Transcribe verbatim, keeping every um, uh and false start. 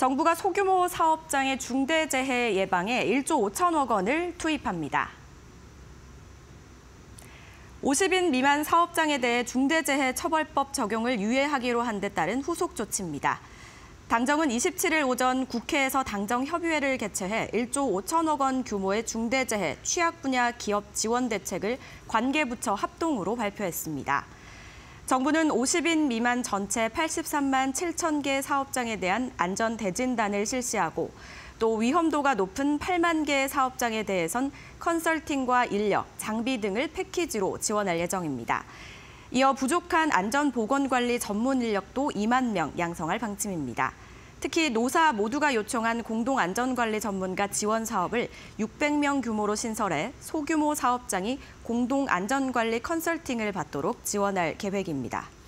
정부가 소규모 사업장의 중대재해 예방에 일조 오천억 원을 투입합니다. 오십 인 미만 사업장에 대해 중대재해처벌법 적용을 유예하기로 한 데 따른 후속 조치입니다. 당정은 이십칠일 오전 국회에서 당정협의회를 개최해 일조 오천억 원 규모의 중대재해 취약 분야 기업 지원 대책을 관계부처 합동으로 발표했습니다. 정부는 오십 인 미만 전체 팔십삼만 칠천 개 사업장에 대한 안전 대진단을 실시하고 또 위험도가 높은 팔만 개의 사업장에 대해선 컨설팅과 인력, 장비 등을 패키지로 지원할 예정입니다. 이어 부족한 안전보건관리 전문 인력도 이만 명 양성할 방침입니다. 특히 노사 모두가 요청한 공동안전관리 전문가 지원 사업을 육백 명 규모로 신설해 소규모 사업장이 공동안전관리 컨설팅을 받도록 지원할 계획입니다.